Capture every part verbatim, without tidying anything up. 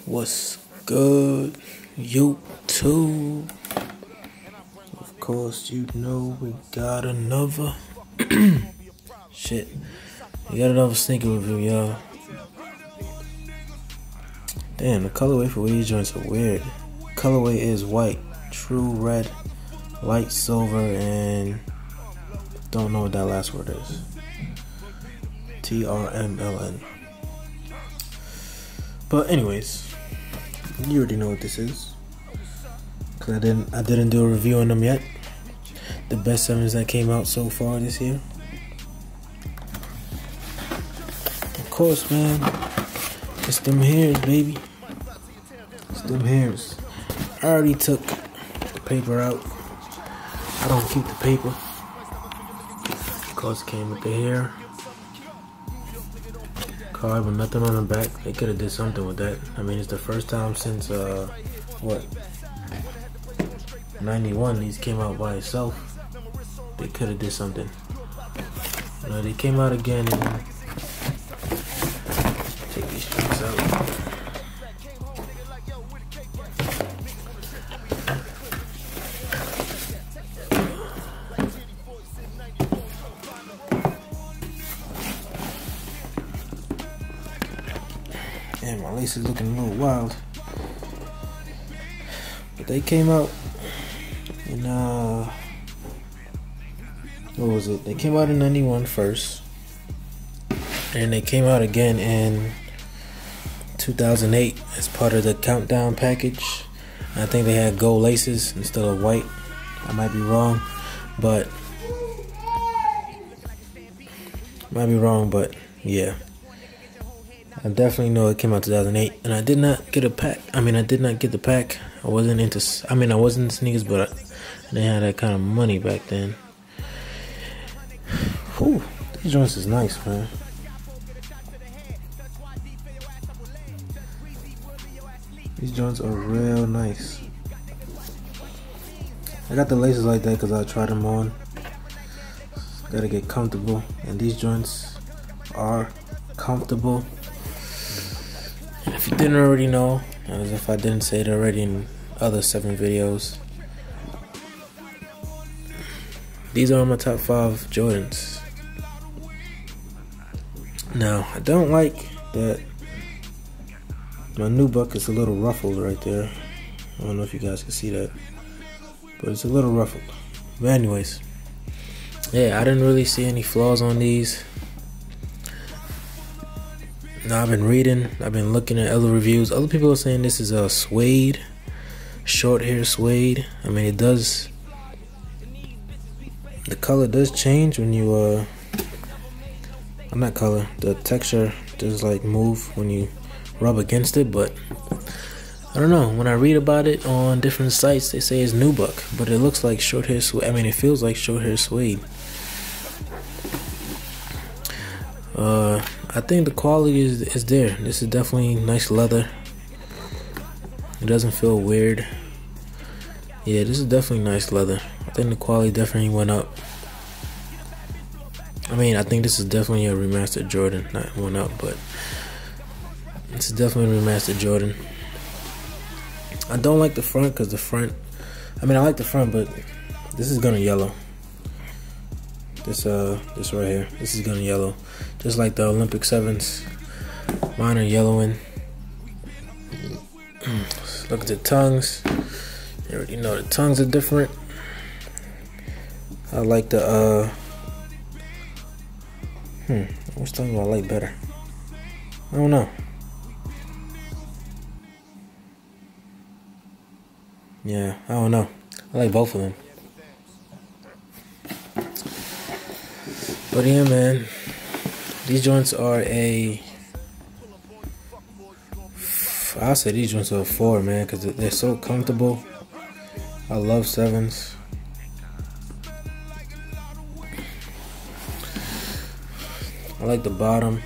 What's good, YouTube? Of course, you know we got another shit. We got another sneaker review, y'all. Damn, the colorway for these joints are weird. Colorway is white, true red, light silver, and don't know what that last word is. T R M L N. But anyways, you already know what this is. Cause I didn't I didn't do a review on them yet. The best sevens that came out so far this year. Of course, man. It's them hairs, baby. It's them hairs. I already took the paper out. I don't keep the paper. Cause it came with the hair. Card with nothing on the back. They could have did something with that. I mean, it's the first time since uh what ninety-one these came out by itself. They could have did something. You know, they came out again. And take these streets out. And my lace is looking a little wild. But they came out in, uh, what was it? They came out in ninety-one first. And they came out again in two thousand eight as part of the Countdown package. I think they had gold laces instead of white. I might be wrong, but might be wrong, but yeah. I definitely know it came out two thousand eight, and I did not get a pack. I mean, I did not get the pack. I wasn't into. I mean, I wasn't into sneakers, but I didn't have that kind of money back then. Whew, these joints is nice, man. These joints are real nice. I got the laces like that because I tried them on. Gotta get comfortable, and these joints are comfortable. If you didn't already know, as if I didn't say it already in other seven videos, these are my top five Jordans. Now, I don't like that my nubuck is a little ruffled right there. I don't know if you guys can see that, but it's a little ruffled. But anyways, yeah, I didn't really see any flaws on these. Now I've been reading, I've been looking at other reviews. Other people are saying this is a suede, short hair suede. I mean, it does, the color does change when you, uh, I'm not color, the texture does like move when you rub against it, but I don't know. When I read about it on different sites, they say it's nubuck, but it looks like short hair suede. I mean, it feels like short hair suede. Uh, I think the quality is is there. This is definitely nice leather. It doesn't feel weird. Yeah, this is definitely nice leather. I think the quality definitely went up. I mean, I think this is definitely a remastered Jordan. Not went up, but this is definitely a remastered Jordan. I don't like the front because the front, I mean, I like the front, but this is gonna yellow. This uh, this right here, this is gonna yellow, just like the Olympic sevens. Mine are yellowing. Look at the tongues. You already know the tongues are different. I like the uh, hmm, which tongue do I like better? I don't know. Yeah, I don't know. I like both of them. But yeah, man, these joints are a, I'll say these joints are a four, man, because they're so comfortable. I love sevens. I like the bottom.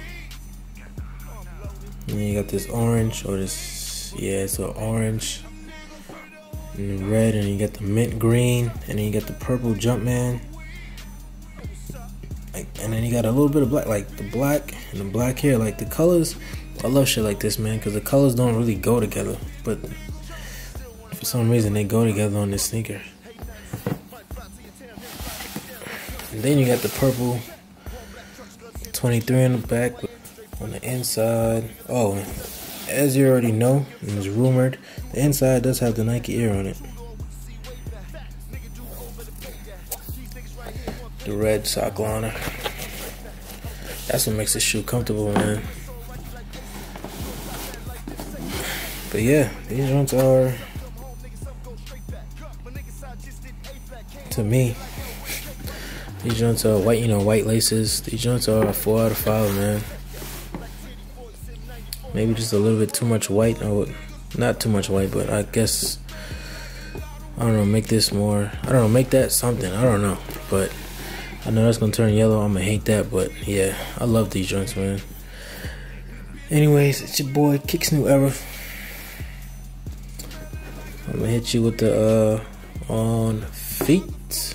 And then you got this orange, or this, yeah, it's an orange and red, and you got the mint green, and then you got the purple Jumpman. Like, and then you got a little bit of black, like the black and the black hair. Like the colors, I love shit like this, man, because the colors don't really go together, but for some reason they go together on this sneaker. And then you got the purple twenty-three on the back. On the inside, oh, as you already know, it was rumored, the inside does have the Nike Air on it. The red sock liner. That's what makes this shoe comfortable, man. But yeah, these joints are, to me, these joints are white, you know, white laces. These joints are a four out of five, man. Maybe just a little bit too much white. Or not too much white, but I guess, I don't know, make this more, I don't know, make that something. I don't know. But I know that's going to turn yellow. I'm going to hate that. But yeah, I love these joints, man. Anyways, it's your boy, Kicks New Era. I'm going to hit you with the uh, on feet.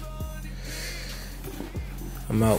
I'm out.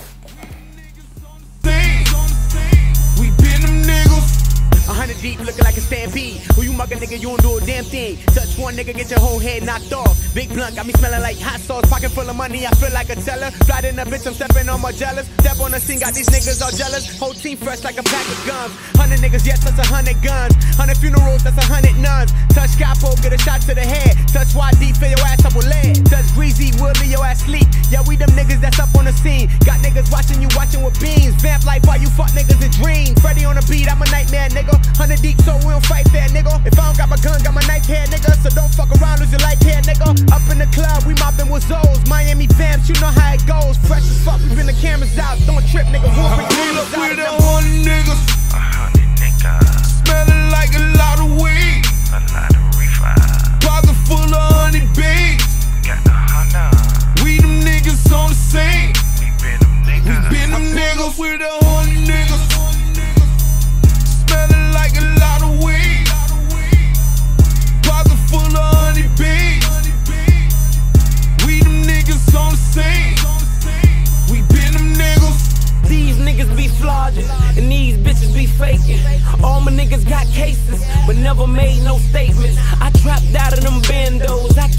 Deep, looking like a stampede. Who you muggin', nigga? You don't do a damn thing. Touch one nigga, get your whole head knocked off. Big blunt, got me smelling like hot sauce. Pocket full of money, I feel like a teller. Fly in a bitch, I'm stepping on my jealous. Step on the scene, got these niggas all jealous. Whole team fresh like a pack of guns. Hundred niggas, yes, that's a hundred guns. Hundred funerals, that's a hundred nuns. Touch Capo, get a shot to the head. Touch Y D, fill your ass up with lead. Touch Breezy, we'll leave your ass sleep. Yeah, we them niggas that's up on the scene. Got niggas watching you, watching with beans. Vamp life while you fuck niggas and dream. Freddy on the beat, I'm a nightmare, nigga. Hundred deep, so we don't fight fair, nigga. If I don't got my gun, got my knife here, nigga. So don't fuck around, lose your life here, nigga. Up in the club, we mopping with Zoes. Miami vamps, you know how it goes. Fresh as fuck, we bring the cameras out. Don't trip, nigga. We'll bring cameras out. With a hundred niggas, a hundred niggas, smelling like a lot of weed, a lot of reefer, pocket full of honey bees. Got the Honda. We them niggas on the scene. We been them niggas. We been them niggas with a hundred niggas. Smelling like a lot of weed, pocket full of honey bees. We them niggas on the scene. We been them niggas. These niggas be flogging, and these bitches be faking. All my niggas got cases, but never made no statements. I trapped out of them bandos. I